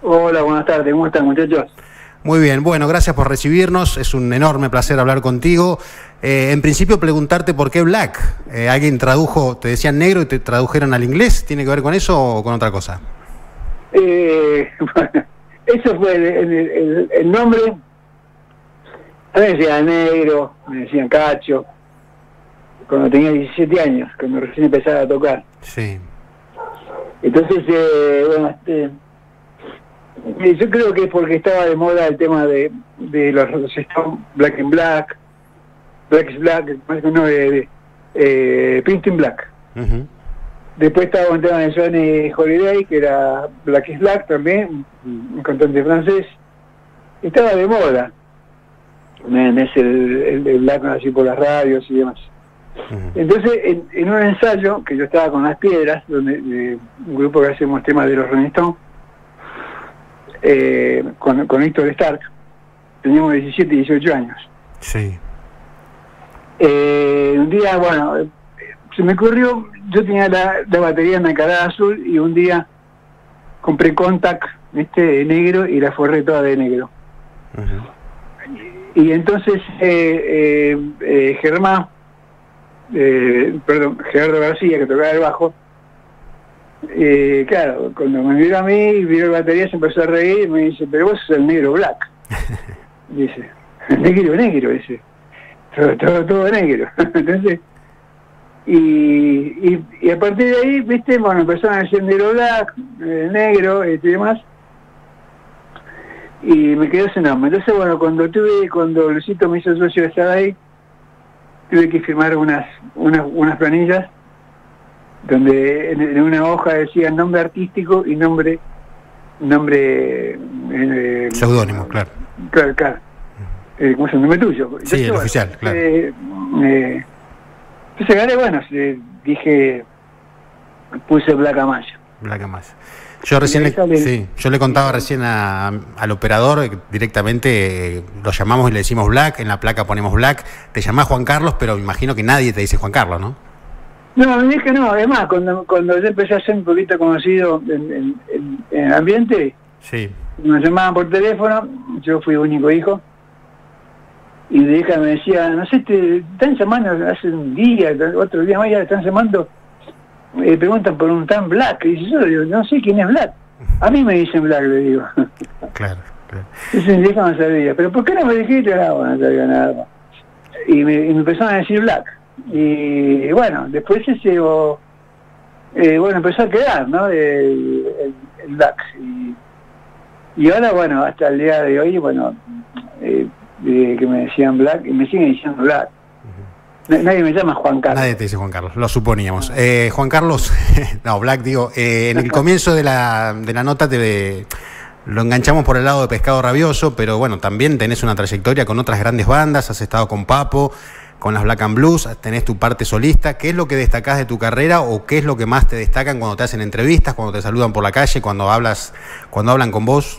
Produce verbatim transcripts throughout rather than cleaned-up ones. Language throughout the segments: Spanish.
Hola, buenas tardes, ¿cómo están, muchachos? Muy bien, bueno, gracias por recibirnos, es un enorme placer hablar contigo. Eh, en principio preguntarte por qué Black. Eh, ¿Alguien tradujo, te decían negro y te tradujeron al inglés? ¿Tiene que ver con eso o con otra cosa? Eh, bueno, eso fue el, el, el, el nombre. A mí me decían negro, me decían cacho, cuando tenía diecisiete años, cuando recién empezaba a tocar. Sí. Entonces, eh, bueno, este, yo creo que es porque estaba de moda el tema de, de los, los Stones, Black and Black, Black is Black, no, de, de eh, Pink in Black. Uh-huh. Después estaba un tema de Johnny Holiday, que era Black is Black también, un cantante francés. Estaba de moda. Es el, el, el Black así por las radios y demás. Uh-huh. Entonces, en, en un ensayo, que yo estaba con Las Piedras, donde eh, un grupo que hacemos temas de los Rolling Stones, eh, con, con Héctor Stark, teníamos diecisiete y dieciocho años. Sí. Eh, un día, bueno, se me ocurrió, yo tenía la, la batería en la Carada Azul y un día compré Contact, ¿viste? De negro y la forré toda de negro. Uh-huh. Y entonces eh, eh, eh, Germán, eh, perdón, Gerardo García, que tocaba el bajo, eh, claro, cuando me vio a mí y vio la batería se empezó a reír y me dice, pero vos sos el negro Black. Dice, negro, negro, dice. Todo, todo, todo negro. Entonces, y, y, y a partir de ahí, viste, bueno, empezaron a decir negro Black, eh, negro, este, y demás. Y me quedó ese nombre. Entonces, bueno, cuando tuve, cuando Luisito me hizo socio de estar ahí, tuve que firmar unas, unas, unas planillas donde en, en una hoja decía nombre artístico y nombre, nombre eh, seudónimo, claro. Claro, claro. Eh, ¿Cómo es el nombre tuyo? Sí, entonces, el bueno, oficial, claro. Eh, eh, entonces gané, bueno, eh, dije, puse Black Amaya. Black Amaya. Yo recién le, sí, yo le contaba recién a, al operador que directamente eh, lo llamamos y le decimos Black, en la placa ponemos Black. Te llamás Juan Carlos, pero me imagino que nadie te dice Juan Carlos, ¿no? No, me dije no, además, cuando, cuando yo empecé a ser un poquito conocido en, en, en, en el ambiente, sí. Me llamaban por teléfono, yo fui único hijo, y mi hija me decía, no sé, te están llamando hace un día, otro día más ya están llamando, me preguntan por un tan Black, y yo digo, no sé quién es Black, a mí me dicen Black, le digo. Claro, claro. Entonces mi hija no sabía, pero ¿por qué no me dijiste? No, no sabía nada más. Y me, y me empezaron a decir Black, y bueno, después ese, o, eh, bueno, empezó a quedar, ¿no? El, el, el Black, y, y ahora, bueno, hasta el día de hoy, bueno, eh, eh, que me decían Black, y me siguen diciendo Black. Nadie me llama Juan Carlos. Nadie te dice Juan Carlos, lo suponíamos. Eh, Juan Carlos, no, Black, digo, eh, en el comienzo de la, de la nota te lo enganchamos por el lado de Pescado Rabioso, pero bueno, también tenés una trayectoria con otras grandes bandas, has estado con Papo, con las Black and Blues, tenés tu parte solista. ¿Qué es lo que destacás de tu carrera o qué es lo que más te destacan cuando te hacen entrevistas, cuando te saludan por la calle, cuando hablas, cuando hablan con vos?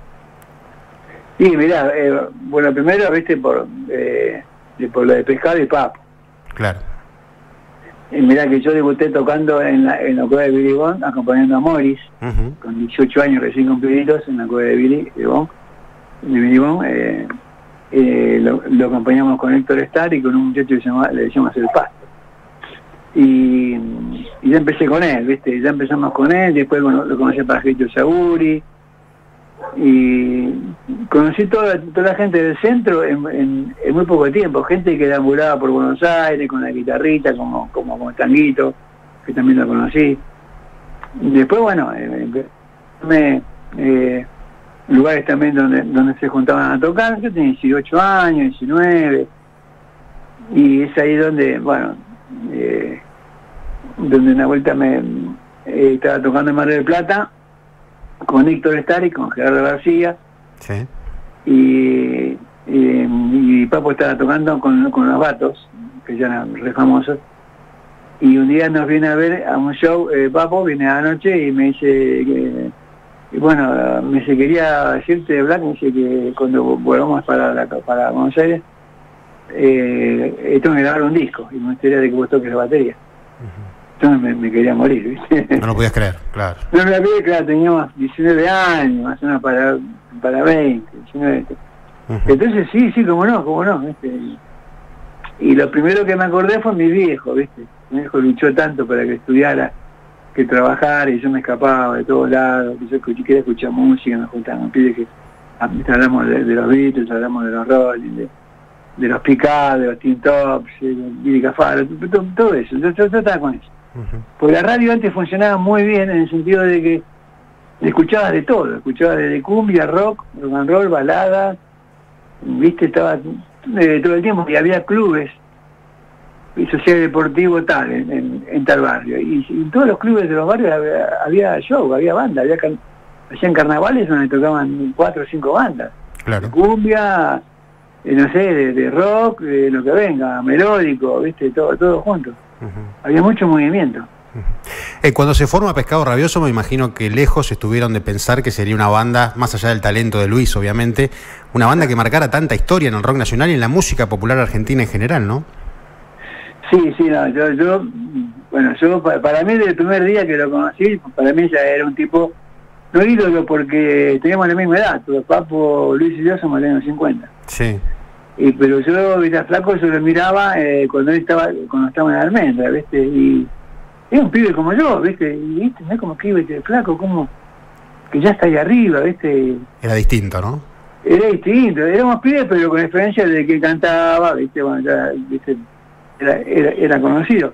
Sí, mirá, eh, bueno, primero, viste, por, eh, por lo de Pescado y Papo. Claro. Y mirá que yo debuté tocando en la, en la cueva de Billy Bond, acompañando a Morris, uh-huh. Con dieciocho años recién cumpliditos en la cueva de Billy Bond, de Billy Bond, eh, eh, lo, lo acompañamos con Héctor Stark y con un muchacho que se llama, le decíamos El Pasto. Y, y ya empecé con él, viste, ya empezamos con él, después bueno, lo conocí a Pajito Saguri, y conocí toda, toda la gente del centro en, en, en muy poco tiempo, gente que deambulaba por Buenos Aires con la guitarrita como como, como Tanguito, que también lo conocí. Después bueno, eh, me, eh, lugares también donde donde se juntaban a tocar. Yo tenía dieciocho años, diecinueve, y es ahí donde, bueno, eh, donde una vuelta me eh, estaba tocando en Mar del Plata con Héctor Stark y con Gerardo García. Sí. Y, y, y Papo estaba tocando con, con los Vatos, que ya eran re famosos. Y un día nos viene a ver a un show, eh, Papo viene anoche y me dice que, y bueno, me dice, quería decirte, Black, me dice que cuando volvamos para, la, para Buenos Aires, eh, tengo que grabar un disco y me gustaría de que vos toques la batería. Uh-huh. yo me, me quería morir, ¿viste? No lo podías creer, claro. No me la creía, claro, teníamos diecinueve años, más o menos para, para veinte, diecinueve. Uh-huh. Entonces sí, sí, cómo no, cómo no, ¿viste? Y lo primero que me acordé fue mi viejo, ¿viste? Mi viejo luchó tanto para que estudiara, que trabajara, y yo me escapaba de todos lados, que yo escuché, quería escuchar música, me juntaban con pibes que hablamos de, de los Beatles, hablamos de los Rolling, de, de los Picard, de los Teen Tops, de Billy Cafaro, todo, todo eso, yo, yo, yo estaba con eso. Uh-huh. Porque la radio antes funcionaba muy bien en el sentido de que escuchabas de todo, escuchabas de cumbia, rock, rock and roll, baladas, viste, estaba eh, todo el tiempo, y había clubes, y social deportivo tal, en, en, en tal barrio, y, y en todos los clubes de los barrios había, había show, había banda, había can, hacían carnavales donde tocaban cuatro o cinco bandas, claro. De cumbia, eh, no sé, de, de rock, de lo que venga, melódico, viste, todo, todo junto. Uh-huh. Había mucho movimiento. Uh-huh. Eh, cuando se forma Pescado Rabioso, me imagino que lejos estuvieron de pensar que sería una banda, más allá del talento de Luis, obviamente, una banda que marcara tanta historia en el rock nacional y en la música popular argentina en general, ¿no? Sí, sí, no, yo, yo, bueno, yo, para, para mí, desde el primer día que lo conocí, para mí ya era un tipo, no ídolo porque teníamos la misma edad, todo Papo, Luis y yo somos de los cincuenta. Sí. Y, pero yo, era flaco, yo lo miraba eh, cuando él estaba, cuando estaba en Almendra, ¿viste? Y era un pibe como yo, ¿viste? Y ¿viste? No es como que iba este flaco, como que ya está ahí arriba, ¿viste? Era distinto, ¿no? Era distinto, éramos pibes, pero con experiencia de que cantaba, ¿viste? Bueno, ya, ¿viste? Era, era, era conocido.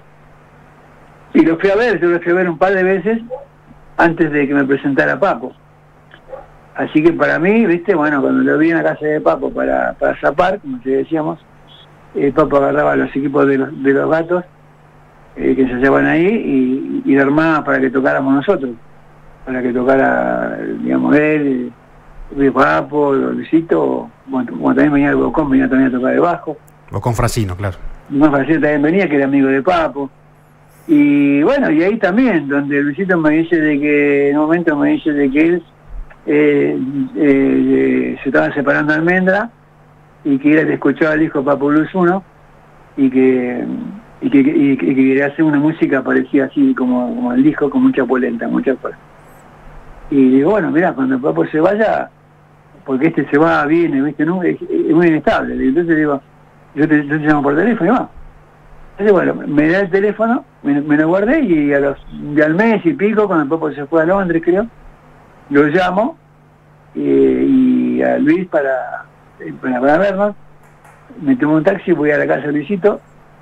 Y lo fui a ver, yo lo fui a ver un par de veces antes de que me presentara Papo. Así que para mí, viste, bueno, cuando lo vi en la casa de Papo para, para zapar, como te decíamos, eh, Papo agarraba los equipos de los, de los gatos eh, que se llevaban ahí y, y lo armaba para que tocáramos nosotros, para que tocara, digamos, él, el Papo, Luisito, bueno, bueno, también venía el Bocón, venía también a tocar de bajo. Bocón Frasino, claro. Bocón Frasino también venía, que era amigo de Papo. Y bueno, y ahí también, donde Luisito me dice de que, en un momento me dice de que él Eh, eh, se estaban separando Almendra y que él escuchaba el disco Papo Blues uno y que y que, y que, y que quería hacer una música parecida así como, como el disco, con mucha polenta, mucha fuerza. Y digo, bueno, mirá, cuando Papo se vaya, porque este se va, viene, viste, no, es, es muy inestable. Y entonces digo, yo te, yo te llamo por teléfono y va. Entonces bueno, me da el teléfono, me, me lo guardé y a los y al mes y pico, cuando Papo se fue a Londres, creo, lo llamo eh, y a Luis para, para, para vernos, me tomo un taxi, voy a la casa de Luisito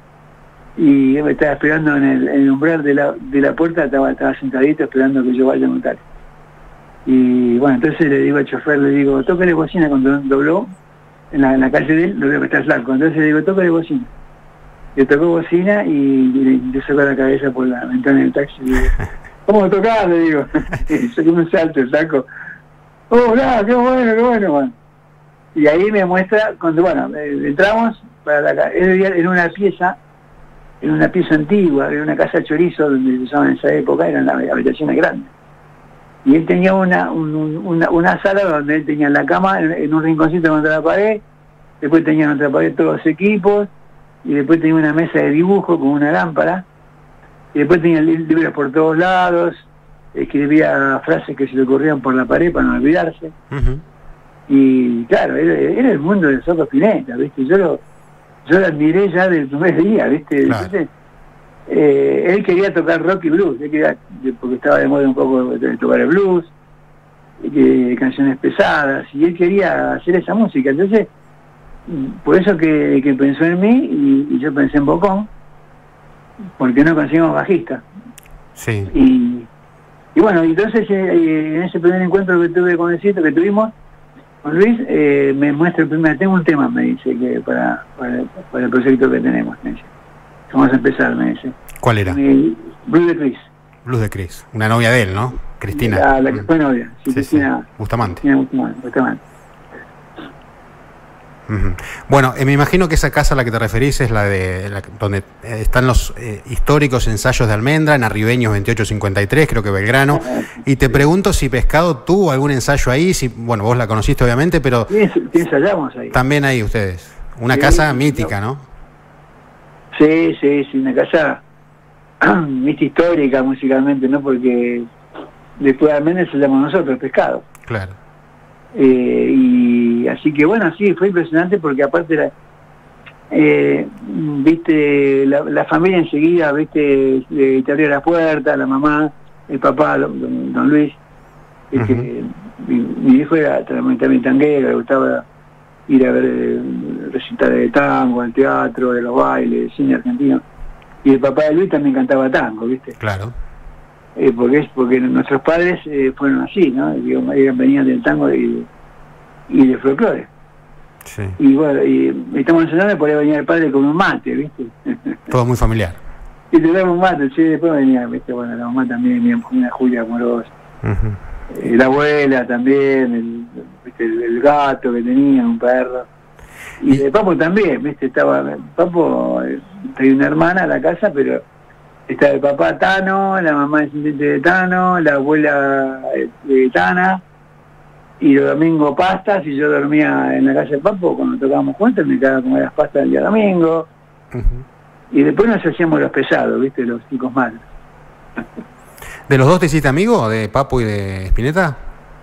y él me estaba esperando en el, en el umbral de la, de la puerta, estaba, estaba sentadito esperando que yo vaya en un taxi. Y bueno, entonces le digo al chofer, le digo, tócale bocina cuando dobló en la, en la calle de él, lo veo que está flaco, entonces le digo, tócale bocina. Le tocó bocina y, y le saco la cabeza por la ventana del taxi y digo, ¿cómo tocás? Le digo. Saqué un salto, el saco. Oh, no, qué bueno, qué bueno, bueno. Y ahí me muestra, cuando, bueno, eh, entramos, para la, en una pieza, en una pieza antigua, en una casa chorizo, donde se usaba en esa época, eran las habitaciones grandes. Y él tenía una, un, una, una sala donde él tenía la cama en, en un rinconcito contra la pared, después tenía en otra pared todos los equipos, y después tenía una mesa de dibujo con una lámpara, y después tenía libros por todos lados, escribía frases que se le ocurrían por la pared para no olvidarse. Uh-huh. Y claro, era, era el mundo de Soco Spinetta, ¿viste? Yo lo, yo lo admiré ya del primer día, ¿viste? Claro. Entonces, eh, él quería tocar rock y blues, él quería, porque estaba de moda un poco de tocar el blues, que, canciones pesadas, y él quería hacer esa música. Entonces, por eso que, que pensó en mí, y, y yo pensé en Bocón, porque no conseguimos bajista. Sí. Y, y bueno, entonces eh, en ese primer encuentro que tuve con el sitio que tuvimos con Luis, eh, me muestra el primer, tengo un tema, me dice, que para, para, para el proyecto que tenemos, me dice. Vamos a empezar, me dice. ¿Cuál era? Eh, Blues de Cris. Blues de Cris, una novia de él, ¿no? Cristina. La, la que fue novia, sí, sí, Cristina. Sí. Bustamante. Cristina Bustamante, Bustamante. Uh-huh. Bueno, eh, me imagino que esa casa a la que te referís es la de la, donde eh, están los eh, históricos ensayos de Almendra, en Arribeños veintiocho cincuenta y tres, creo que Belgrano. Y te pregunto si Pescado tuvo algún ensayo ahí, si, bueno, vos la conociste obviamente, pero sí, ensayamos ahí. También ahí ustedes. Una sí, casa mítica, ¿no? Sí, sí, sí, una casa viste, histórica musicalmente, ¿no? Porque después al menos se llamamos nosotros Pescado. Claro. Eh, y así que bueno, sí, fue impresionante porque aparte era, eh, viste, la, la familia enseguida, viste, eh, te abría la puerta, la mamá, el papá, don, don Luis, uh-huh. que, mi, mi hijo era también tanguero, le gustaba ir a ver eh, recitales de tango, al teatro, de los bailes, cine argentino, y el papá de Luis también cantaba tango, viste. Claro. Eh, porque es porque nuestros padres eh, fueron así, ¿no? Digo, venían del tango y, y de folclore. Sí. Y bueno, y estamos enseñando, podía venir el padre con un mate, ¿viste? Todo muy familiar. Y te damos un mate, sí, después venía, ¿viste? Bueno, la mamá también venía con una Julia Amorosa. Uh-huh. eh, la abuela también, el, ¿viste? El, el gato que tenía, un perro. Y de Papo también, ¿viste? Estaba, Papo, eh, tenía una hermana en la casa, pero estaba el papá Tano, la mamá descendiente de Tano, la abuela de Tana, y los domingos pastas, y yo dormía en la casa de Papo cuando tocábamos juntos, me quedaba a comer las pastas el día domingo, uh-huh. y después nos hacíamos los pesados, ¿viste? Los chicos malos. ¿De los dos te hiciste amigo, de Papo y de Spinetta?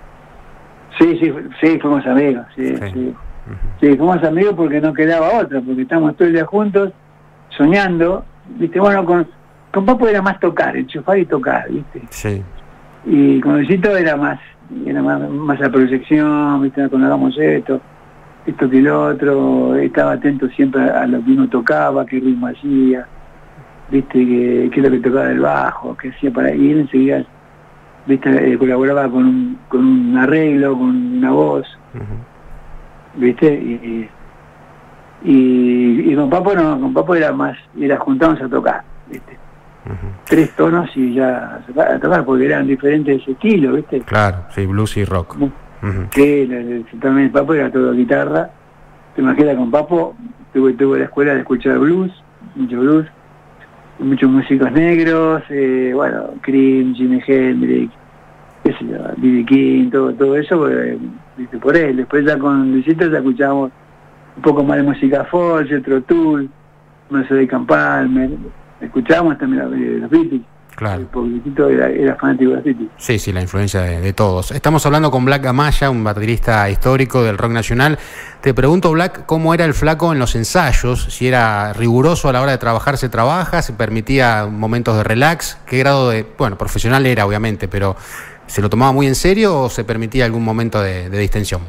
Sí, sí, sí, fuimos amigos, sí, sí. Sí. Uh-huh. Sí, fuimos amigos porque no quedaba otra, porque estábamos todo el día juntos, soñando, ¿viste? Bueno, con... Con Papo era más tocar, enchufar y tocar, ¿viste? Sí. Y con Luisito era más, era más, más la proyección, ¿viste? Cuando hagamos esto, esto que el otro, estaba atento siempre a lo que uno tocaba, qué ritmo hacía, ¿viste? Qué, qué es lo que tocaba del bajo, qué hacía para... Y él enseguida, ¿viste? Eh, colaboraba con un, con un arreglo, con una voz, uh-huh. ¿viste? Y, y, y con Papo no, con Papo era más, era juntarnos a tocar, ¿viste? Uh-huh. Tres tonos y ya a tocar porque eran diferentes estilos, ¿viste? Claro, sí, blues y rock. Uh-huh. Sí, también el Papo era todo guitarra. Te imaginas, con Papo tuve, tuve la escuela de escuchar blues, mucho blues, muchos músicos negros, eh, bueno, Cream, Jimi Hendrix, qué sé yo, B B King, todo, todo eso, eh, ¿viste? Por él. Después ya con Luisito ya escuchábamos un poco más de música folk, otro Tool, no sé, de Camp Palmer. Escuchábamos también los Beatles. Claro. Porque Luisito era, era fanático de los Beatles. Sí, sí, la influencia de, de todos. Estamos hablando con Black Amaya, un baterista histórico del rock nacional. Te pregunto, Black, ¿cómo era el Flaco en los ensayos? Si era riguroso a la hora de trabajar, se trabaja, se permitía momentos de relax. ¿Qué grado de, bueno, profesional era, obviamente, pero ¿se lo tomaba muy en serio o se permitía algún momento de, de distensión?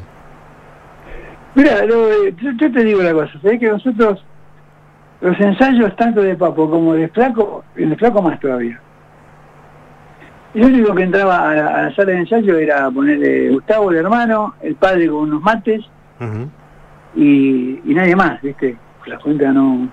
Mira, yo, yo te digo una cosa, ¿sabés que nosotros... Los ensayos tanto de Papo como de Flaco, en el Flaco más todavía. Yo único que entraba a la, a la sala de ensayo era ponerle Gustavo, el hermano, el padre con unos mates, uh-huh. y, y nadie más, ¿viste? La cuenta no...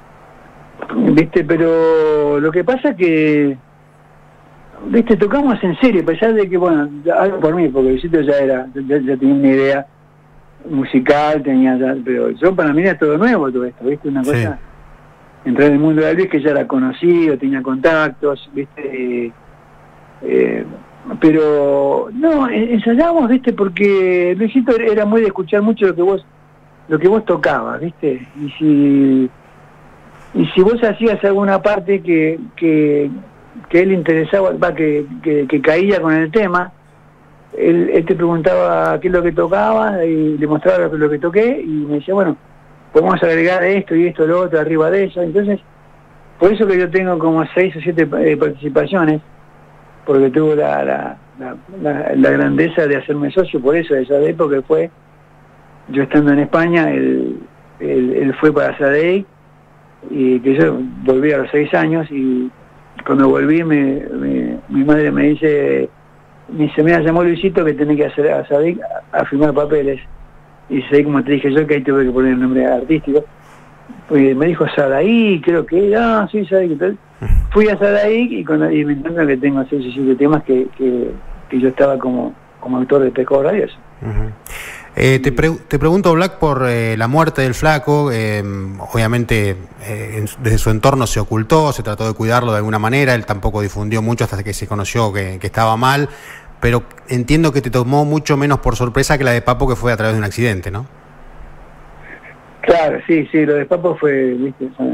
¿Viste? Pero lo que pasa es que, ¿viste? Tocamos en serio, a pesar de que, bueno, algo por mí, porque el sitio ya era, ya, ya tenía una idea musical, tenía ya, pero yo para mí era todo nuevo todo esto, ¿viste? Una cosa... Sí. Entrar en el mundo de Luis, que ya era conocido, tenía contactos, ¿viste? Eh, eh, pero no, ensayábamos, ¿viste? Porque Luisito era muy de escuchar mucho lo que vos lo que vos tocabas, ¿viste? Y si y si vos hacías alguna parte que que, que él interesaba, va, que, que, que caía con el tema, él, él te preguntaba qué es lo que tocaba y le mostraba lo, lo que toqué y me decía, bueno, podemos agregar esto y esto, lo otro, arriba de eso. Entonces, por eso que yo tengo como seis o siete eh, participaciones, porque tuvo la, la, la, la, la grandeza de hacerme socio, por eso, de esa época fue, yo estando en España, él, él, él fue para Sadei, y que yo volví a los seis años, y cuando volví, me, me, mi madre me dice, me dice, mira, llamó Luisito que tenía que hacer a Sadei a, a firmar papeles. Y sé, como te dije yo, que ahí tuve que poner el nombre artístico. Pues me dijo Sadaí, creo que, ah, sí, Sadaí. Fui a Sadaí y, con, y me encanta que tengo seis o siete temas que, que, que yo estaba como, como autor de Pescado Rabioso. Uh-huh. Eh, te, pre te pregunto, Black, por eh, la muerte del Flaco. Eh, obviamente, eh, desde su entorno se ocultó, se trató de cuidarlo de alguna manera. Él tampoco difundió mucho hasta que se conoció que, que estaba mal. Pero entiendo que te tomó mucho menos por sorpresa que la de Papo, que fue a través de un accidente, ¿no? Claro, sí, sí, lo de Papo fue, viste,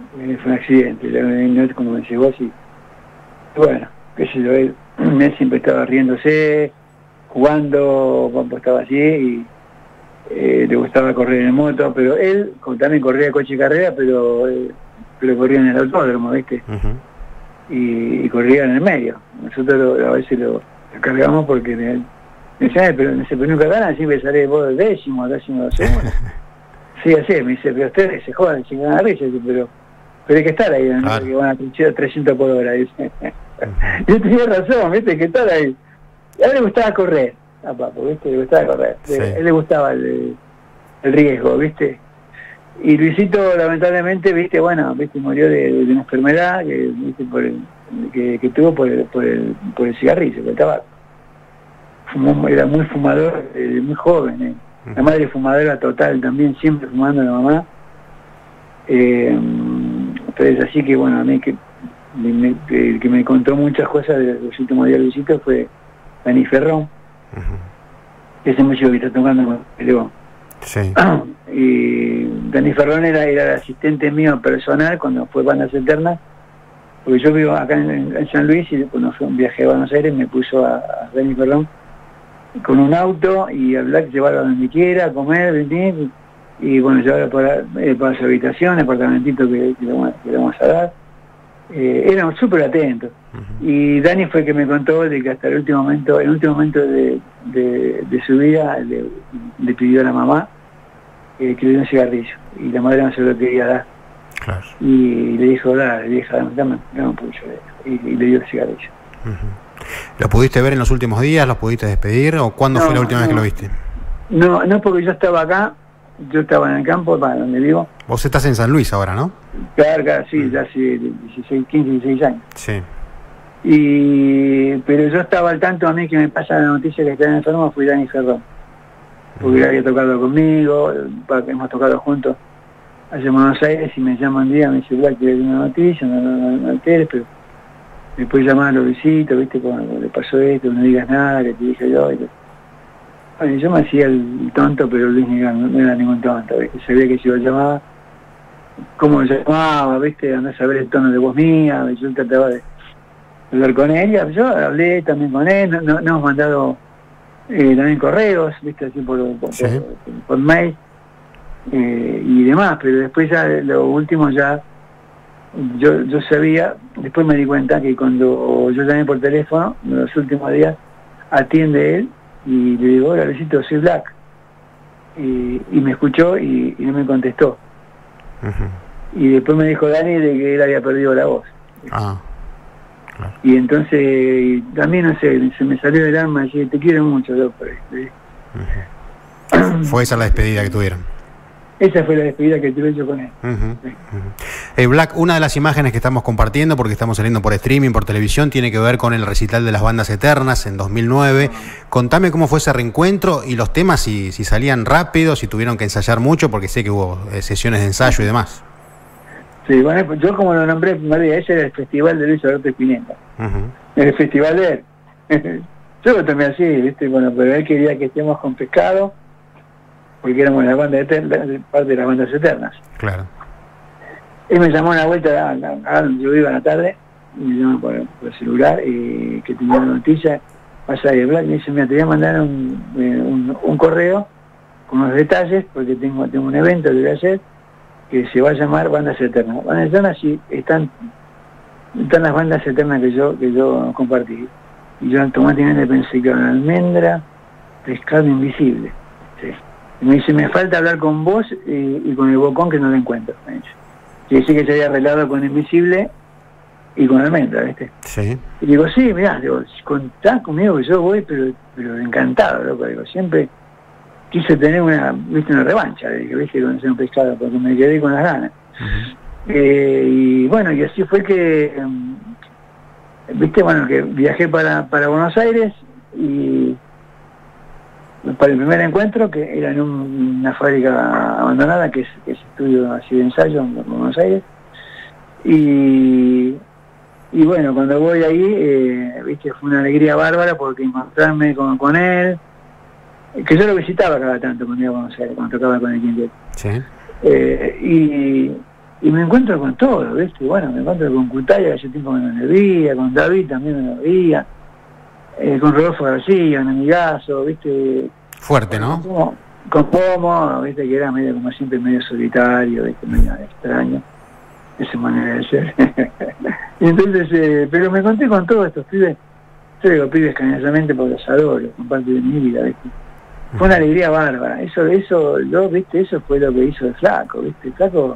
eh, fue un accidente, no, como decís vos, y bueno, qué sé yo, él, él siempre estaba riéndose, jugando cuando estaba así, y eh, le gustaba correr en moto, pero él como también corría coche y carrera, pero, eh, pero corría en el autódromo, ¿viste? Uh-huh. y, y corría en el medio. Nosotros lo, a veces lo, lo cargamos porque me, me decían, pero en ese nunca ganan, siempre sale vos décimo, décimo, segundo. Sí, así, me dice, pero ustedes se jodan, sin ganar risa, pero, pero hay que estar ahí, ¿no? Claro. Que van a trescientos por hora, dice. Uh-huh. Yo tenía razón, ¿viste? Que estar ahí. A él le gustaba correr, a Papo, ¿viste? Le gustaba correr. Sí. A él le gustaba el, el riesgo, ¿viste? Y Luisito, lamentablemente, ¿viste? Bueno, ¿viste? Murió de, de una enfermedad que, ¿viste? Por el, que, que tuvo por el, por, el, por el cigarrillo, por el tabaco. Fumó, era muy fumador, eh, muy joven, ¿eh? La madre fumadora total también, siempre fumando la mamá. Eh, entonces, así que, bueno, a mí que me, que, que me contó muchas cosas de los últimos días de Luisito fue Dani Ferrón, uh-huh. Ese muchacho que está tocando con el León. Sí. Y Dani Ferrón era, era el asistente mío personal cuando fue Bandas Eternas, porque yo vivo acá en, en San Luis y cuando fue un viaje a Buenos Aires me puso a, a Dani Ferrón con un auto y a Black llevarlo a donde quiera, a comer, venir, y, y bueno, llevarlo para, eh, para su habitación, el apartamentito que, que, le, vamos, que le vamos a dar. Eh, éramos súper atentos. Uh-huh. Y Dani fue el que me contó de que hasta el último momento, el último momento de, de, de su vida, le, le pidió a la mamá eh, que le diera un cigarrillo. Y la madre no se lo quería dar. Claro. Y le dijo, dale, vieja, dame, dame, dame un pulso de eso. Y, y le dio el cigarrillo. Uh-huh. ¿Lo pudiste ver en los últimos días? ¿Los pudiste despedir? ¿O cuándo no, fue la última no, vez que lo viste? No, no, porque yo estaba acá, yo estaba en el campo, para donde vivo. Vos estás en San Luis ahora, ¿no? Claro, claro, sí, ya hace dieciséis, quince, dieciséis años. Sí. Y, pero yo estaba al tanto, a mí que me pasa la noticia que está enfermo, fui Dani Ferrón. Porque él había tocado conmigo, hemos tocado juntos allá en Buenos Aires, y me llama un día, me dice, igual que hay una noticia, no, no, no, no alteres, pero después llamar a los visitos, viste, cuando le pasó esto, no digas nada, que te dije yo. Y bueno, yo me hacía el tonto, pero Luis no, no era ningún tonto, ¿viste? Sabía que si yo llamaba, cómo lo llamaba, viste, andás a saber el tono de voz mía, yo trataba de hablar con ella, yo hablé también con él, no, no, no hemos mandado eh, también correos, viste, así por, por, sí. por, por mail eh, y demás, pero después ya lo último ya Yo, yo sabía, después me di cuenta que cuando yo llamé por teléfono, en los últimos días, atiende él y le digo, hola Luisito, soy Black. Y, y me escuchó y, y no me contestó. Uh-huh. Y después me dijo Dani de que él había perdido la voz. Ah, claro. Y entonces y también, no sé, se me salió del alma y dije, te quiero mucho, doctor. Uh-huh. Fue esa la despedida que tuvieron. Esa fue la despedida que tuve yo con él. Uh-huh, uh-huh. Eh, Black, una de las imágenes que estamos compartiendo, porque estamos saliendo por streaming, por televisión, tiene que ver con el recital de las Bandas Eternas en dos mil nueve. Uh-huh. Contame cómo fue ese reencuentro y los temas, si, si salían rápido, si tuvieron que ensayar mucho, porque sé que hubo eh, sesiones de ensayo y demás. Sí, bueno, yo como lo nombré, María, ese era el festival de Luis Alberto Spinetta. Uh-huh. El festival de él. Yo lo tomé así, ¿viste? Bueno, pero él quería que estemos con Pescado, porque éramos la banda eterna, parte de las Bandas Eternas. Claro. Él me llamó una vuelta, a, a, a, yo iba a la tarde, y me llamó por, por el celular, y que tenía una noticia, pasa de Black, y me dice, mira, te voy a mandar un, un, un correo con unos detalles, porque tengo, tengo un evento que voy a hacer, que se va a llamar Bandas Eternas. Bandas Eternas sí, están, están las Bandas Eternas que yo, que yo compartí. Y yo automáticamente pensé que era una almendra, Pescado Invisible. Sí. Y me dice, me falta hablar con vos y, y con el Bocón que no lo encuentro. Me dice. Y dice que se había arreglado con Invisible y con Almendra, ¿viste? Sí. Y digo, sí, mirá, digo, contá conmigo que yo voy, pero pero encantado, loco. Digo, siempre quise tener una, viste, una revancha, de, viste, con ese Pescado, porque me quedé con las ganas. Uh-huh. eh, y bueno, y así fue que, um, viste, bueno, que viajé para, para Buenos Aires y para el primer encuentro, que era en un, una fábrica abandonada, que es, que es estudio así de ensayo en Buenos Aires. Y, y bueno, cuando voy ahí, eh, viste, fue una alegría bárbara porque encontrarme con, con él, que yo lo visitaba cada tanto cuando iba a Buenos Aires, cuando tocaba con el quinteto. Sí. Eh, y, y me encuentro con todo, ¿viste? Bueno, me encuentro con Cutaya, que hace tiempo que no me veía, con David también me lo veía, eh, con Rodolfo García, un amigazo, ¿viste? Fuerte, ¿no? Con Pomo, con Pomo, ¿viste? Que era medio, como siempre, medio solitario, ¿viste? Medio extraño, esa manera de ser. Y entonces, eh, pero me conté con todos estos pibes, yo digo pibes cariñosamente porque los adoro, son parte de mi vida, ¿viste? Fue una alegría bárbara, eso, eso, lo, ¿viste? Eso fue lo que hizo el Flaco, ¿viste? El Flaco,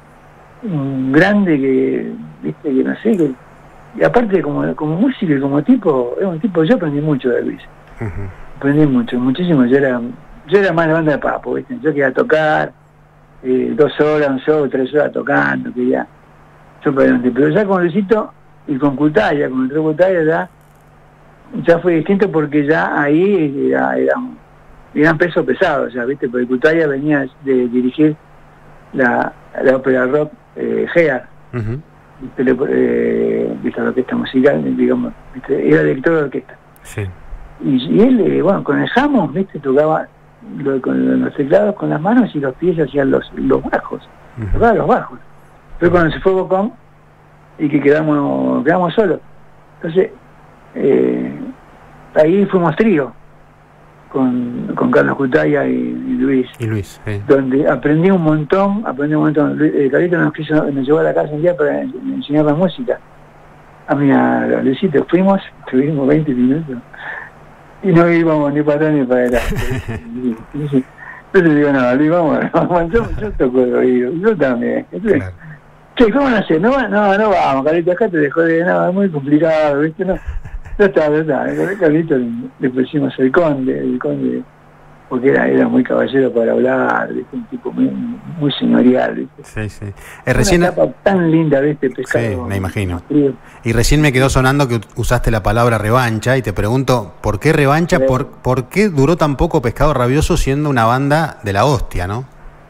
un grande que, ¿viste? Que no sé, que, y aparte como, como músico y como tipo, es un tipo, yo aprendí mucho de Luis, uh-huh. aprendí mucho, muchísimo, yo era, yo era más la banda de Papo, ¿viste? Yo quería tocar, eh, dos horas, un show, tres horas tocando, quería, yo para adelante, pero ya con Luisito y con Cutaya, con el otro Cutaya ya, ya fue distinto porque ya ahí era, era eran pesos pesados, o sea, ¿viste? Porque Cutaya venía de dirigir la, la ópera rock eh, Gear, uh-huh. ¿viste? Eh, ¿viste? La orquesta musical, digamos, ¿viste? Era director de orquesta. Sí. Y, y él, eh, bueno, con el Hammond, ¿viste? Tocaba lo, con los teclados con las manos y los pies hacían los, los bajos, uh-huh. tocaba los bajos. Fue cuando se fue Bocón y que quedamos, quedamos solos. Entonces, eh, ahí fuimos trío. Con, con Carlos Cutaya y, y Luis, y Luis sí. donde aprendí un montón, aprendí un montón. Eh, Carlito nos, quiso, nos llevó a la casa un día para enseñar la música. A mí, a, a Luisito, fuimos, estuvimos veinte minutos y no íbamos ni para atrás ni para adelante. Entonces yo le digo, no, Luis, vamos, vamos yo, yo toco el oído, yo también. Entonces, claro. Che, ¿cómo no sé? No, no, no vamos, Carlito, acá te dejó de nada, es muy complicado, ¿viste? No. No está, no está. El Carlito le, le pusimos el conde, el conde, porque era, era muy caballero para hablar, ¿viste? Un tipo muy, muy señorial, ¿viste? Sí, sí. Eh, recién... Una etapa tan linda de este pescado. Sí, me imagino. Frío. Y recién me quedó sonando que usaste la palabra revancha y te pregunto, ¿por qué revancha? Sí. ¿Por, ¿Por qué duró tan poco Pescado Rabioso siendo una banda de la hostia, no?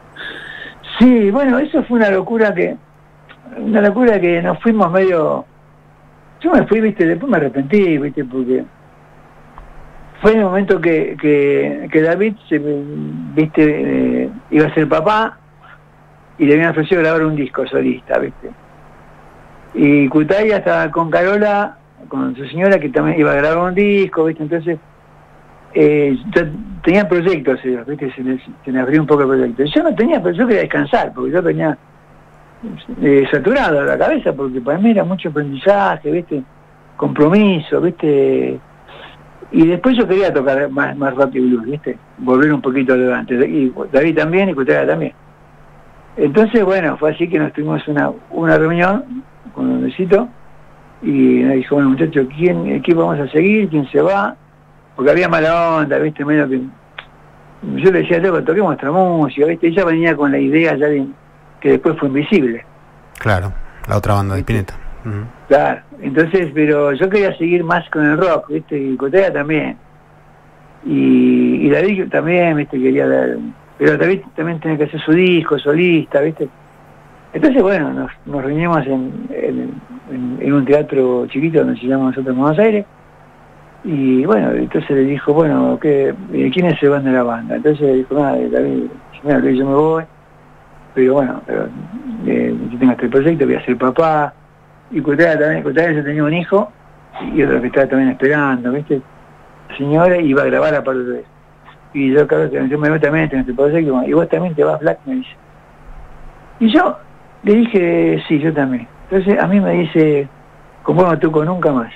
Sí, bueno, eso fue una locura que, una locura que nos fuimos medio... Yo me fui, viste, después me arrepentí, viste, porque fue en el momento que, que, que David, se, viste, eh, iba a ser papá y le habían ofrecido grabar un disco solista, viste. Y Cutaya estaba con Carola, con su señora, que también iba a grabar un disco, viste, entonces eh, tenían proyectos ellos, viste, se les, se les abrió un poco el proyecto. Yo no tenía, pero yo quería descansar, porque yo tenía... Eh, saturado la cabeza, porque para mí era mucho aprendizaje, viste, compromiso, viste, y después yo quería tocar más, más rápido blues, viste, volver un poquito adelante, y David también y Cutaya también. Entonces, bueno, fue así que nos tuvimos una, una reunión con un besito y nos dijo, bueno, muchachos, ¿quién, ¿qué vamos a seguir? ¿Quién se va? Porque había mala onda, viste, medio que yo le decía, loco, toquemos nuestra música, viste, ella venía con la idea ya de que después fue Invisible. Claro, la otra banda de Spinetta. Uh-huh. Claro, entonces, pero yo quería seguir más con el rock, ¿viste? Y Cutaya también. Y, y David también, ¿viste? Quería dar... Pero David también tenía que hacer su disco, solista, ¿viste? Entonces, bueno, nos, nos reunimos en, en, en, en un teatro chiquito donde se llama nosotros en Buenos Aires. Y bueno, entonces le dijo, bueno, ¿qué, ¿quiénes se van de la banda? Entonces le dijo, nada, David, mira, yo me voy. Pero bueno, pero, eh, yo tengo este proyecto, voy a ser papá. Y Cutaya también, Cutaya ya tenía un hijo y otro que estaba también esperando, ¿viste? La señora iba a grabar aparte de eso. Y yo, claro, yo me voy también en este proyecto, y vos también te vas, Black, me dice. Y yo le dije, sí, yo también. Entonces a mí me dice, como no toco nunca más,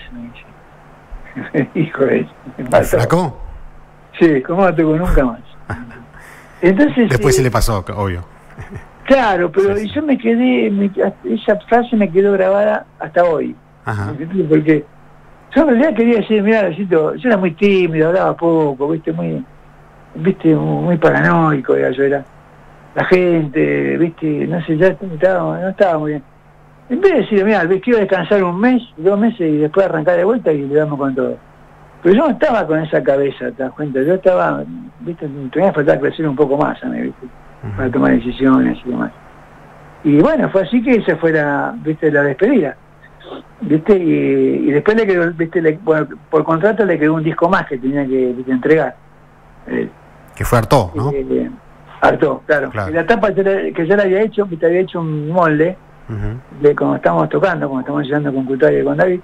me dice. Hijo de ¿El flaco? Sí, como no toco nunca más. Entonces después eh, se le pasó, obvio. Claro, pero sí, sí. yo me quedé, me, esa frase me quedó grabada hasta hoy. Ajá. Porque yo en realidad quería decir, mira, yo era muy tímido, hablaba poco, viste, muy, viste, muy paranoico, era, yo era la gente, viste, no sé, ya estaba, no estaba muy bien. En vez de decir, mira, quiero descansar un mes, dos meses y después arrancar de vuelta y le damos con todo. Pero yo no estaba con esa cabeza, ¿te das cuenta? Yo estaba, viste, tenía que faltar crecer un poco más a mí, viste, para tomar decisiones y demás. Y bueno, fue así que esa fue la, viste, la despedida, viste, y, y después le quedó, viste, le, bueno, por contrato le quedó un disco más que tenía que, viste, entregar. Eh, que fue harto, ¿no? Eh, Hartó, claro. Claro. Y la tapa que ya la había hecho, que te había hecho un molde, uh-huh. de cuando estábamos tocando, cuando estábamos llegando con Cutaria y con David,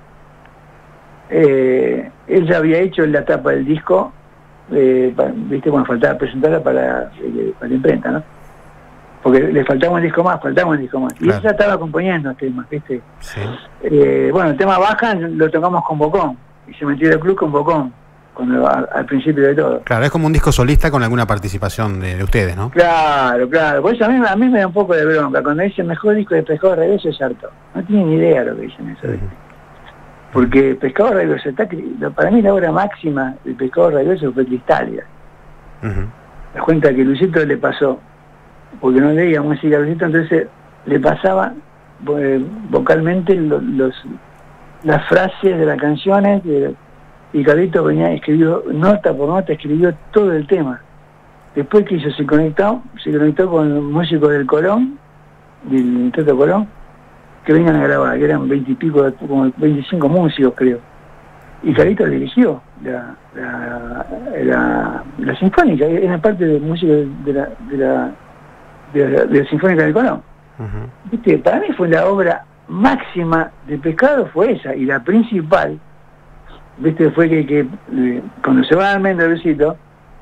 eh, él ya había hecho la tapa del disco, eh, para, viste, cuando faltaba presentarla para, eh, para la imprenta, ¿no? Porque le faltaba un disco más, faltaba un disco más. Y claro. Él ya estaba componiendo temas, ¿viste? Sí. Eh, bueno, el tema Baja lo tocamos con Bocón, y se metió el club con Bocón. Cuando, a, al principio de todo. Claro, es como un disco solista con alguna participación de, de ustedes, ¿no? Claro, claro. Por eso a mí, a mí me da un poco de bronca. Cuando dicen mejor disco de Pescado Rabioso es harto. No tienen ni idea de lo que dicen eso. Uh-huh. Porque Pescado Rabioso, está, para mí la obra máxima de Pescado Rabioso fue Cristalia. Uh-huh. La cuenta que Luisito le pasó, porque no leía música a Luisito, entonces le pasaba eh, vocalmente los, los, las frases de las canciones, de, y Carlito venía, escribió nota por nota, escribió todo el tema. Después que hizo, se conectó, se conectó con músicos del Colón, del Teatro Colón, que venían a grabar, que eran veintipico, como veinticinco músicos creo. Y Carlito dirigió la, la, la, la sinfónica, era parte de música de la, de la, de la, de la Sinfónica del Colón. Uh-huh. ¿Viste? Para mí fue la obra máxima de Pescado, fue esa, y la principal. Viste, fue que, que eh, cuando se va a Almendra Luisito,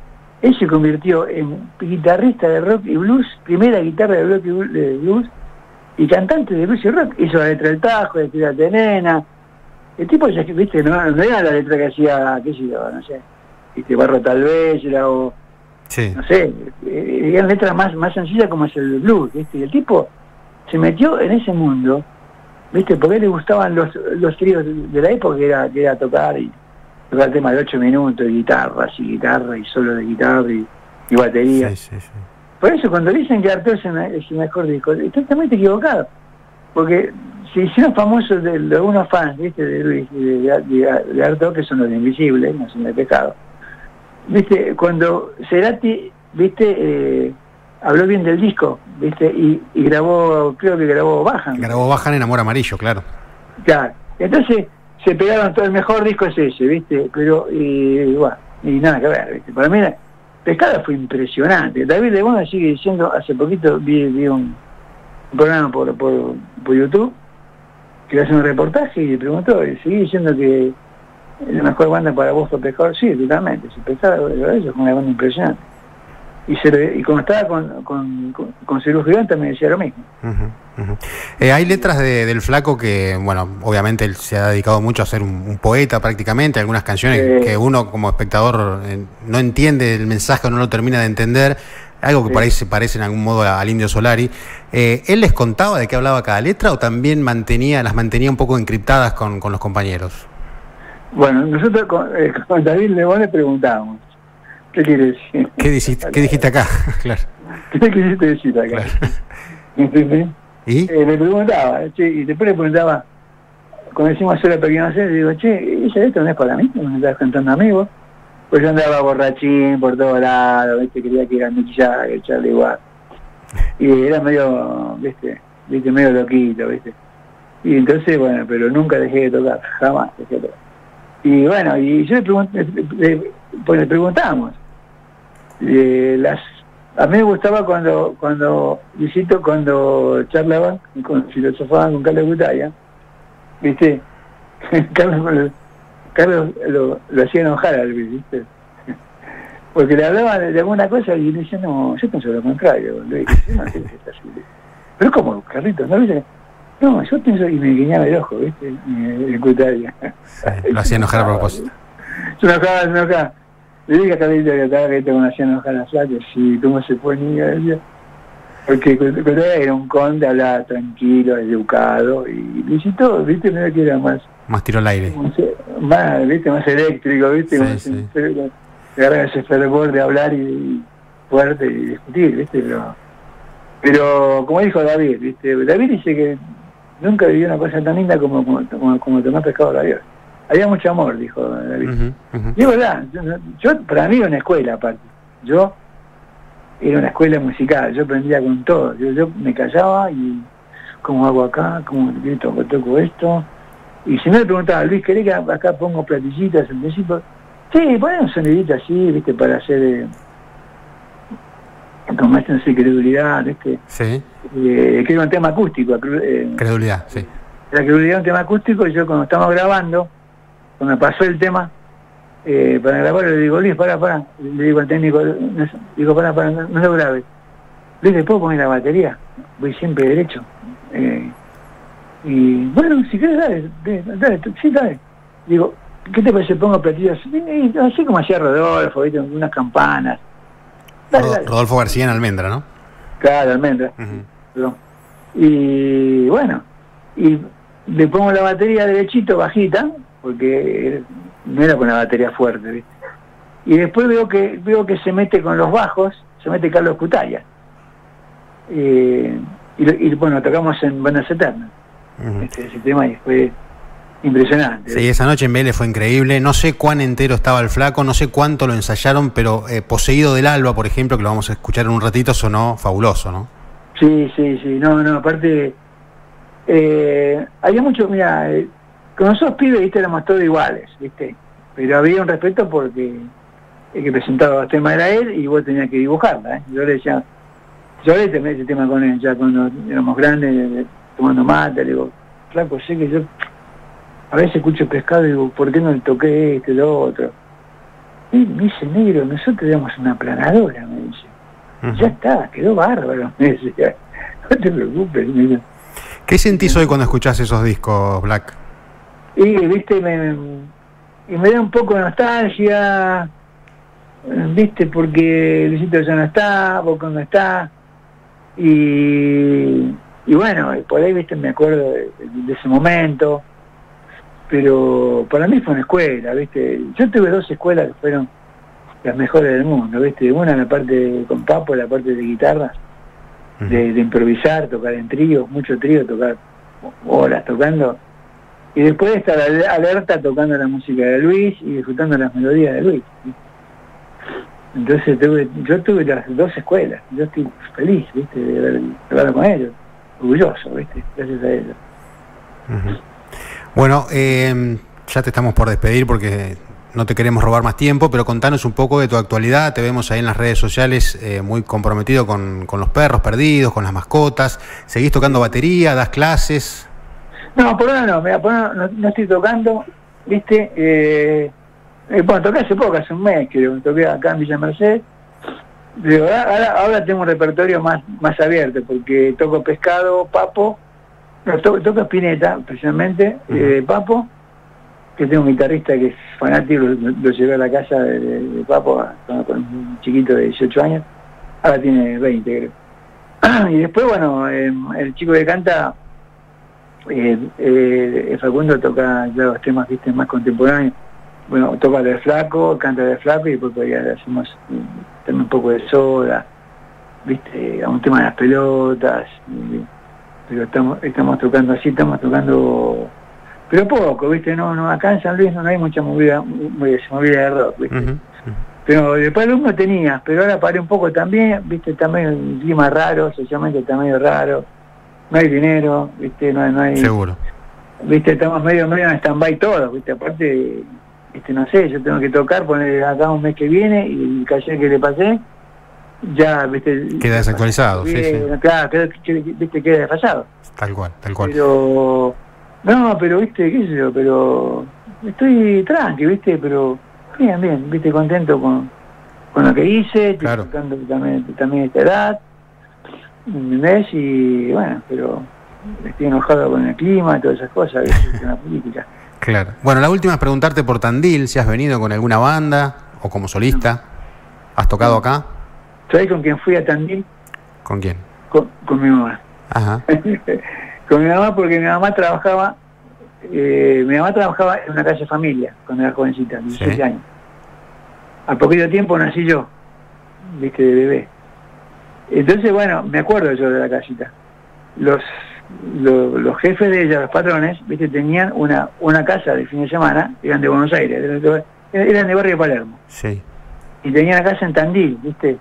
él se convirtió en guitarrista de rock y blues, primera guitarra de rock y blues, y cantante de blues y rock. Hizo la letra del Tajo, la letra de Nena. El tipo, ya viste, no, no era la letra que hacía, qué sé yo, no sé, viste, Barro tal vez, era, o, sí. no sé, eran letras más, más sencillas como es el blues, viste, y el tipo se metió en ese mundo, ¿viste? Porque a él le gustaban los, los tríos de la época, que era, que era tocar y tocar temas de ocho minutos, y guitarras y guitarra y solo de guitarra y, y batería. Sí, sí, sí. Por eso cuando dicen que Artaud es, es el mejor disco, estoy totalmente equivocado. Porque se hicieron famosos de, de algunos fans, ¿viste? De Luis, de, de, de, de Artaud, que son los de Invisibles, no son de Pescado. ¿Viste? Cuando Cerati, ¿viste? Eh, habló bien del disco, ¿viste? Y, y grabó, creo que grabó Bajan. Grabó Bajan en Amor Amarillo, claro. Claro. Entonces se pegaron todo, el mejor disco es ese, ¿viste? Pero, y, bueno, y nada que ver, ¿viste? Para mí, Pescado fue impresionante. David Lebón sigue diciendo, hace poquito vi, vi un, un programa por, por, por YouTube, que le hace un reportaje y le preguntó, y sigue diciendo que la mejor banda para vos fue Pescado. Sí, totalmente. Si Pescado, eso fue una banda impresionante. Y, se, y como estaba con, con, con, con Cerú Gigante me decía lo mismo. Uh-huh, uh-huh. Eh, hay letras de, del Flaco que, bueno, obviamente él se ha dedicado mucho a ser un, un poeta prácticamente, algunas canciones eh, que uno como espectador eh, no entiende el mensaje o no lo termina de entender, algo que sí. por ahí se parece en algún modo al Indio Solari. Eh, ¿Él les contaba de qué hablaba cada letra o también mantenía las mantenía un poco encriptadas con, con los compañeros? Bueno, nosotros con, eh, con David Lebón le preguntábamos, ¿qué quiere decir? ¿Qué dijiste, ¿qué dijiste acá? Claro. ¿Qué quisiste decir acá? Claro. ¿Entendés? ¿Y? Eh, le preguntaba, che, y después le preguntaba, cuando decimos hacer la pequeña serie, le digo, che, esa letra no es para mí, me estabas cantando amigo. Pues yo andaba borrachín por todos lados, ¿viste? Quería que era Mick Jagger, Charlie Watt. Y era medio, ¿viste? ¿Viste? Medio loquito, ¿viste? Y entonces, bueno, pero nunca dejé de tocar, jamás dejé de tocar. Y bueno, y yo le pregunté, le, pues le preguntábamos, eh, las, a mí me gustaba cuando, cuando visito, cuando charlaban, con, filosofaban con Carlos Cutaria, ¿viste? Carlos, Carlos lo, lo hacía enojar al Luis, ¿viste? Porque le hablaban de, de alguna cosa y le decía, no, yo pienso lo contrario, Luis, no sé si es así. Pero ¿cómo, Carlitos? ¿No viste? No, yo pienso, y me guiñaba el ojo, ¿viste? El Cutaria. Sí, lo hacía enojar a propósito. Se enojaba, se enojaba. Le dije a Carlito que estaba que me hacía enojar a Flaco, sí, ¿cómo se ponía? Decía. Porque Cutaria era un conde, hablaba tranquilo, educado, y visitó, ¿viste? No que era más... Más tiro al aire. Más, ¿viste? Más eléctrico, ¿viste? Sí, sí. Se, se agarra ese fervor de hablar y, y fuerte y discutir, ¿viste? Pero, pero como dijo David, ¿viste? David dice que nunca vivió una cosa tan linda como, como, como, como tomar Pescado Rabioso. Había mucho amor, dijo David. Uh-huh, uh-huh. Y es verdad, yo, yo, para mí era una escuela aparte. Yo era una escuela musical, yo aprendía con todo. Yo, yo me callaba y ¿cómo hago acá? ¿Cómo toco, toco esto? Y si no le preguntaba, Luis, ¿querés que acá pongo platillitas en principio? Sí, poné un sonidito así, viste, para hacer... Eh, como este, no sé, credulidad, ¿viste? Sí. Eh, que era un tema acústico. Eh, credulidad, sí. La credulidad es un tema acústico, y yo cuando estamos grabando, cuando pasó el tema, eh, para grabarlo, le digo, Luis, pará, pará. Le digo al técnico, no, digo, pará, pará, no, no lo grabes. Luis, ¿le puedo poner la batería? Voy siempre derecho. Eh, y bueno, si querés, dale, dale, dale, sí, dale. Digo, ¿qué te parece? Pongo platillos, así como hacía Rodolfo, ¿viste? Unas campanas. Dale, dale. Rodolfo García en Almendra, ¿no? Claro, Almendra. Uh-huh. Y bueno, y le pongo la batería derechito, bajita, porque no era con la batería fuerte, ¿viste? Y después veo que veo que se mete con los bajos, se mete Carlos Cutaya. Eh, y, y bueno, tocamos en Buenas Eternas. Uh-huh. Este, ese tema y fue impresionante. Sí, esa noche en Vélez fue increíble. No sé cuán entero estaba el Flaco, no sé cuánto lo ensayaron, pero eh, Poseído del Alba, por ejemplo, que lo vamos a escuchar en un ratito, sonó fabuloso, ¿no? Sí, sí, sí. No, no, aparte, eh, había mucho, mira, eh, con nosotros pibes, viste, éramos todos iguales, viste, pero había un respeto porque el que presentaba el tema era él y vos tenías que dibujarla, ¿eh? Yo le decía, yo le temé ese tema con él, ya cuando éramos grandes, tomando mate, le digo, Flaco, sé que yo a veces escucho Pescado y digo, ¿por qué no le toqué este, lo otro? Y me dice, negro, nosotros tenemos una planadora, me dice. Uh-huh. Ya está, quedó bárbaro, me decía. No te preocupes, mira. ¿Qué sentís hoy cuando escuchás esos discos, Black? Y, viste, me, y me da un poco de nostalgia, viste, porque Luisito ya no está, Boca no está, y, y bueno, por ahí, viste, me acuerdo de, de ese momento. Pero para mí fue una escuela, ¿viste? Yo tuve dos escuelas que fueron las mejores del mundo, ¿viste? Una en la parte con Papo, la parte de guitarra, uh-huh. de, de improvisar, tocar en trío, mucho trío, tocar horas tocando. Y después estar alerta tocando la música de Luis y disfrutando las melodías de Luis, ¿viste? Entonces tuve, yo tuve las dos escuelas, yo estoy feliz, ¿viste? De haber tocado con ellos, orgulloso, ¿viste? Gracias a ellos. Uh-huh. Bueno, eh, ya te estamos por despedir porque no te queremos robar más tiempo, pero contanos un poco de tu actualidad. Te vemos ahí en las redes sociales eh, muy comprometido con, con los perros perdidos, con las mascotas. ¿Seguís tocando batería? ¿Das clases? No, por ahora no, mira, por ahora no, no estoy tocando, ¿viste? Eh, eh, bueno, toqué hace poco, hace un mes, creo, toqué acá en Villa Merced. Pero ahora, ahora tengo un repertorio más, más abierto, porque toco Pescado, Papo. No, to, toco Spinetta, precisamente, uh-huh. eh, Papo, que tengo un guitarrista que es fanático, lo, lo llevé a la casa de, de, de Papo con, con un chiquito de dieciocho años, ahora tiene veinte, creo. Y después, bueno, eh, el chico que canta, eh, eh, Facundo toca ya los temas, viste, más contemporáneos. Bueno, toca de Flaco, canta de Flaco, y después todavía le hacemos también un poco de Soda, viste, a un tema de las pelotas, y, pero estamos estamos tocando así, estamos tocando, pero poco, ¿viste? No, no, acá en San Luis no hay mucha movida, movida, movida de rock, ¿viste? Uh-huh. Pero después el humo tenía, pero ahora paré un poco también, ¿viste? Está medio un clima raro, socialmente está medio raro, no hay dinero, ¿viste? No, no hay... Seguro. ¿Viste? Estamos medio, medio en stand-by todos, ¿viste? Aparte, ¿viste? No sé, yo tengo que tocar, poner acá un mes que viene, y el calle que le pasé, ya, viste, queda desactualizado, sí, sí. Claro, queda, viste, queda desfasado. Tal cual, tal cual. Pero, no, pero, viste, qué sé yo, pero estoy tranqui, viste, pero bien, bien, viste, contento con, con lo que hice, claro. Estoy tocando también, también esta edad, un mes, y bueno, pero estoy enojado con el clima, todas esas cosas, ¿viste? Con la política. Claro. Bueno, la última es preguntarte por Tandil, si has venido con alguna banda o como solista. No. ¿Has tocado no. acá? ¿Sabés con quién fui a Tandil? ¿Con quién? Con, con mi mamá. Ajá. Con mi mamá, porque mi mamá trabajaba, eh, mi mamá trabajaba en una calle familia, cuando era jovencita, dieciséis sí. años. Al poquito tiempo nací yo, viste, de bebé. Entonces, bueno, me acuerdo yo de la casita. Los, los, los jefes de ella, los patrones, viste, tenían una, una casa de fin de semana, eran de Buenos Aires, eran de barrio de Palermo. Sí. Y tenían una casa en Tandil, viste,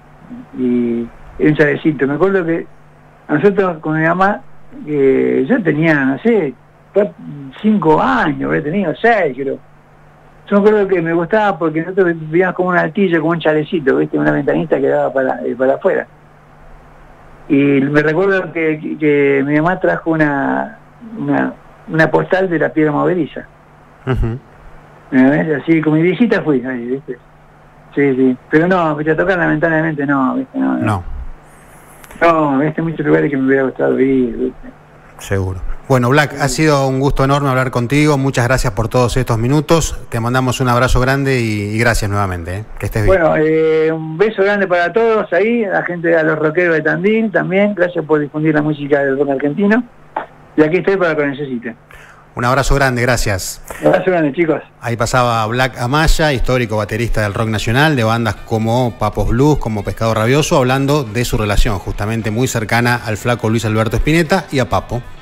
y era un chalecito. Me acuerdo que nosotros con mi mamá, eh, yo tenía, no sé, cinco años, habría tenido seis, creo. Yo me acuerdo que me gustaba porque nosotros vivíamos como una altilla, como un chalecito, viste, una ventanita que daba para, eh, para afuera. Y me recuerdo que, que, que mi mamá trajo una, una, una postal de la piedra movediza. Uh-huh. Así, con mi viejita fui ahí, ¿viste? Sí, sí. Pero no, viste, a tocar lamentablemente no, ¿viste? No, no. No, no ¿viste? Muchos lugares que me hubiera gustado ir, ¿viste? Seguro. Bueno, Black, ha sido un gusto enorme hablar contigo. Muchas gracias por todos estos minutos. Te mandamos un abrazo grande y, y gracias nuevamente. ¿eh? Que estés bien. Bueno, eh, un beso grande para todos ahí, a la gente, a los rockeros de Tandil también. Gracias por difundir la música del rock argentino. Y aquí estoy para lo que necesiten. Un abrazo grande, gracias. Un abrazo grande, chicos. Ahí pasaba Black Amaya, histórico baterista del rock nacional, de bandas como Papos Blues, como Pescado Rabioso, hablando de su relación justamente muy cercana al flaco Luis Alberto Spinetta y a Papo.